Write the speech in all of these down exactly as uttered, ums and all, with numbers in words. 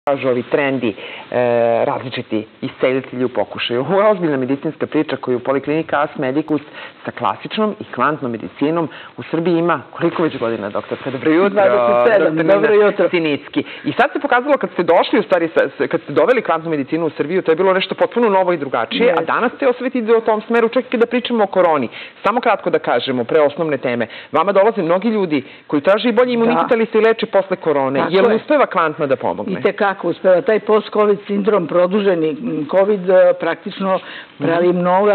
kažu ovi trendi, različiti iscelitelji u pokušaju. Ovo je ozbiljna medicinska priča koju Poliklinika As Medicus sa klasičnom i kvantnom medicinom u Srbiji ima koliko već godina, doktorka? Dobro jutro. dvadeset sedam, dobro jutro. Sinicki. I sad se pokazalo kad ste došli, u stvari, kad ste doveli kvantnu medicinu u Srbiju, to je bilo nešto potpuno novo i drugačije, a danas ste osvetili u tom smeru, čak i da pričamo o koroni. Samo kratko da kažemo, pre osnovne teme. Vama dolaze mnogi ljudi koji traže i bolji imunitet, ali se i leče posle korone. Je li uspeva kvantno da pomogne? I tekako uspeva. Taj post-covid sindrom, produženi covid, praktično pravi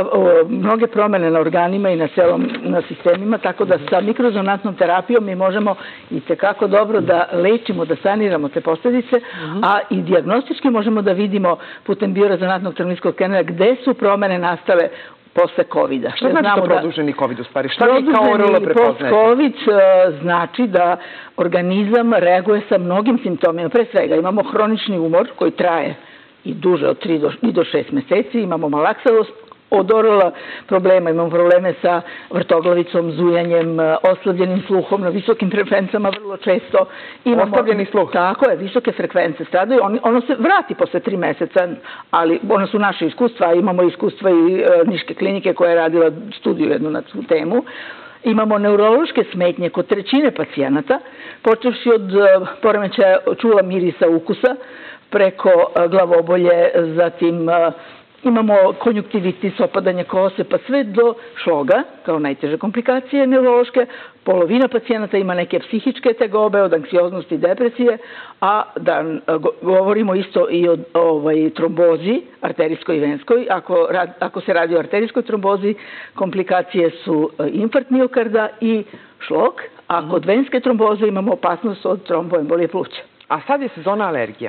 mnoge promene na organima i na sistemima, tako da sa mikrozonatnom terapijom mi možemo i tekako dobro da lečimo, da saniramo te posledice, a i dijagnostički možemo da vidimo putem biorezonatnog terminskog skenera gde su promene nastale posle kovida. Šta znači to produženi covid u stvari? Šta vi kao O R L prepoznajete? Post-covid znači da organizam reaguje sa mnogim simptomima. Pre svega imamo hronični umor koji traje i duže od tri do šest meseci, imamo malaksalost od O R L-a problema, imamo probleme sa vrtoglavicom, zujanjem, oslabljenim sluhom na visokim frekvencama vrlo često. Oslabljeni sluh? Tako je, visoke frekvence stradaju. Ono se vrati posle tri meseca, ali ono su naše iskustva, imamo iskustva i Niške klinike koja je radila studiju jednu na tu temu. Imamo neurološke smetnje kod trećine pacijenata, počevši od poremećaja čula, mirisa, ukusa, preko glavobolje, zatim imamo konjuktivitis, opadanje kose, pa sve do šloga, kao najteže komplikacije neurološke. Polovina pacijenata ima neke psihičke tegobe, od anksioznosti i depresije, a da govorimo isto i o trombozi, arterijskoj i venskoj. Ako se radi o arterijskoj trombozi, komplikacije su infarkt miokarda i šlog, a kod venske tromboze imamo opasnost od tromboembolije pluća. A sad je sezona alergija.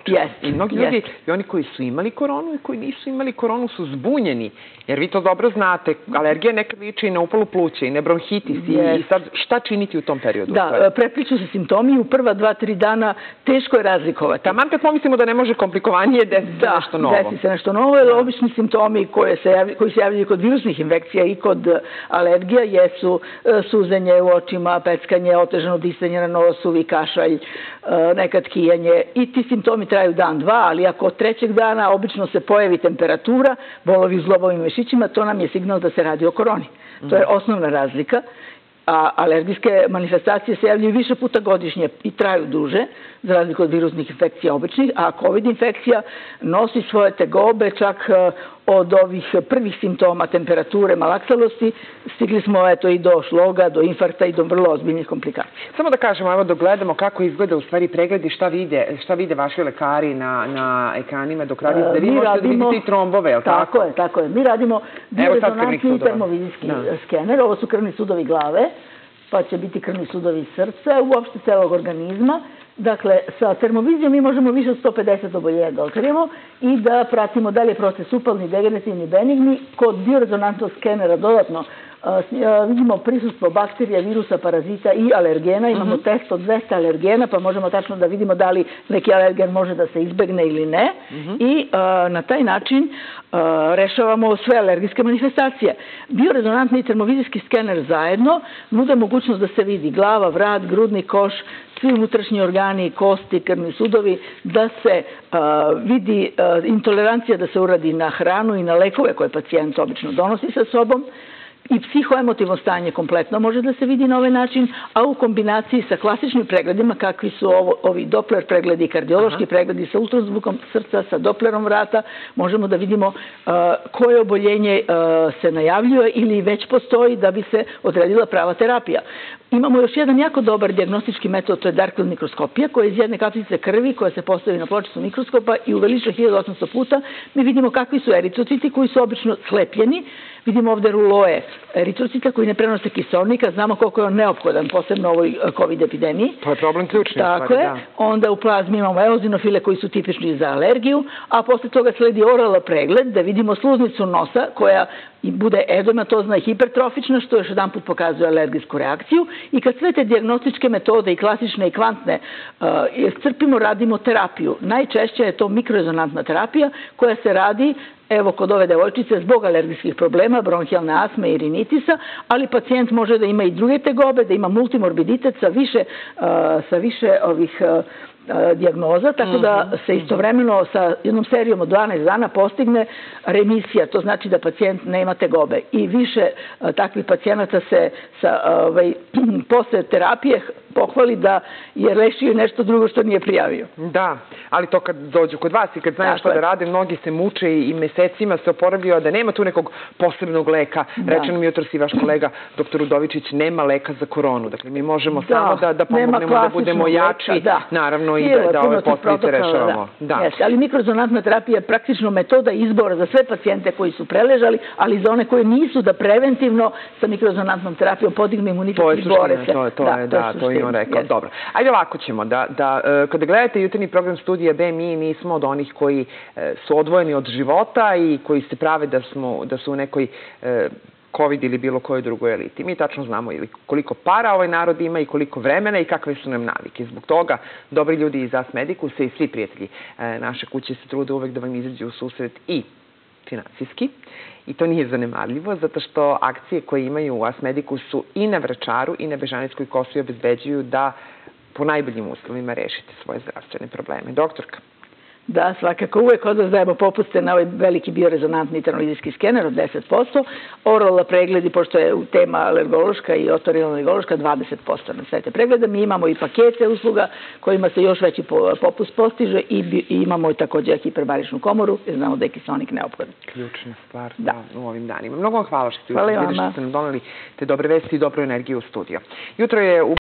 I mnogi ljudi, i oni koji su imali koronu i koji nisu imali koronu, su zbunjeni. Jer vi to dobro znate, alergija nekad liči i na upalu pluća i na bronhitis. I sad šta činiti u tom periodu? Da, prepliču se simptomi. U prva dva, tri dana teško je razlikovati. Taman kad pomislimo da ne može komplikovanije, desi se nešto novo. Da, desi se nešto novo, jer obični simptomi koji se javljaju kod virusnih infekcija i kod alergija jesu suzenje u očima, peckanje, otežano disanje na nosu, kašalj, nekad kijanje. I ti simptomi traju dan, dva, ali ako od trećeg dana obično se pojavi temperatura, bolovi u zglobovim mišićima, to nam je signal da se radi o koroni. To je osnovna razlika. A alergijske manifestacije se javljaju više puta godišnje i traju duže, za razliku od virusnih infekcija običnih, a COVID infekcija nosi svoje tegobe, čak od ovih prvih simptoma temperature, malaksalosti, stigli smo eto i do šloga, do infarkta i do vrlo ozbiljnih komplikacija. Samo da kažemo, evo dok gledamo kako izgleda u stvari pregled i šta vide vaši lekari na ekranima dok radite, da vi možete da vidite i trombove, je li tako? Tako je, tako je. Mi radimo biorezonantni termovizijski skener, ovo su krvni sudovi glave, pa će biti krvni sudovi srca, uopšte celog organizma. Dakle, sa termovizijom mi možemo više od sto pedeset oboljenja da otkrijemo i da pratimo da li je proces upalni, degenerativni, benigni. Kod biorezonantnog skenera dodatno vidimo prisustvo bakterija, virusa, parazita i alergena. Imamo test od dvesta alergena, pa možemo tačno da vidimo da li neki alergen može da se izbegne ili ne. I na taj način rešavamo sve alergijske manifestacije. Biorezonantni i termovizijski skener zajedno nude mogućnost da se vidi glava, vrat, grudni koš, svi unutrašnji organi, kosti, krvni sudovi, da se vidi intolerancija da se uradi na hranu i na lekove koje pacijent obično donosi sa sobom. I psihoemotivno stanje kompletno može da se vidi na ovaj način, a u kombinaciji sa klasičnim pregledima, kakvi su ovi Doppler pregledi, kardiološki pregledi sa ultrazvukom srca, sa Dopplerom vrata, možemo da vidimo koje oboljenje se najavljuje ili već postoji da bi se odredila prava terapija. Imamo još jedan jako dobar dijagnostički metod, to je Darkfield mikroskopija, koja je iz jedne kapljice krvi koja se postavi na pločicu mikroskopa i uveliča hiljadu osamsto puta. Mi vidimo kakvi su eritrociti koji su obično slepljeni. Vidimo ovde ruloje eritrocita koji ne prenose kiseonika. Znamo koliko je on neophodan, posebno u ovoj COVID epidemiji. To je problem ključni. Tako je. Onda u plazmi imamo eozinofile koji su tipični za alergiju, a posle toga sledi O R L pregled da vidimo sluznicu nosa koja bude edematozna i hipertrofična, što još jedan put pokazuje alergijsku reakciju. I kad sve te dijagnostičke metode, i klasične i kvantne, iscrpimo, radimo terapiju. Najčešće je to mikrorezonantna terapija koja se radi evo kod ove devojčice zbog alergijskih problema, bronhijalne asme i rinitisa, ali pacijent može da ima i druge tegobe, da ima multimorbiditet sa više, sa više ovih dijagnoza, tako da se istovremeno sa jednom serijom od dvanaest dana postigne remisija, to znači da pacijent nema tegobe. I više takvih pacijenata se posle terapije pohvali da je rešio nešto drugo što nije prijavio. Da, ali to kad dođu kod vas i kad znaju što da rade, mnogi se muče i mesecima se oporavljaju, da nema tu nekog posebnog leka. Reče nam jutros i vaš kolega, doktor Udovičić, nema leka za koronu. Dakle, mi možemo samo da pomognemo da budemo jači, naravno i da ove posledice rešavamo. Ali mikrorezonantna terapija je praktično metoda izbora za sve pacijente koji su preležali, ali za one koji nisu, da preventivno sa mikrorezonantnom terapijom podignu imunitet i bore se. To je on rekao. Dobro. Ajde ovako ćemo, da kada gledate jutarnji program Studija B, mi nismo od onih koji su odvojeni od života i koji se prave da su u nekoj COVID ili bilo kojoj drugoj eliti. Mi tačno znamo koliko para ovaj narod ima i koliko vremena i kakve su nam navike. Zbog toga dobri ljudi iz As Medikusa i svi prijatelji naše kuće se trude uvek da vam izađu u susret i finansijski. I to nije zanemarljivo, zato što akcije koje imaju u As Medikusu i na Vračaru i na Bežanijskoj kosi obezbeđuju da po najboljim uslovima rešite svoje zdravstvene probleme. Doktorka. Da, svakako. Uvek od vas dajemo popuste na ovaj veliki biorezonantni termovidijski skener od deset posto. Oral pregledi, pošto je tema alergološka i otorinolaringološka, dvadeset posto na sve te pregleda. Mi imamo i pakete usluga kojima se još veći popust postiže i imamo i također hiperbaričnu komoru, jer znamo da je kiseonik neophodan. Ključna stvar u ovim danima. Mnogo vam hvala što ste nam doneli te dobre vesti i dobru energiju u studio. Jutro je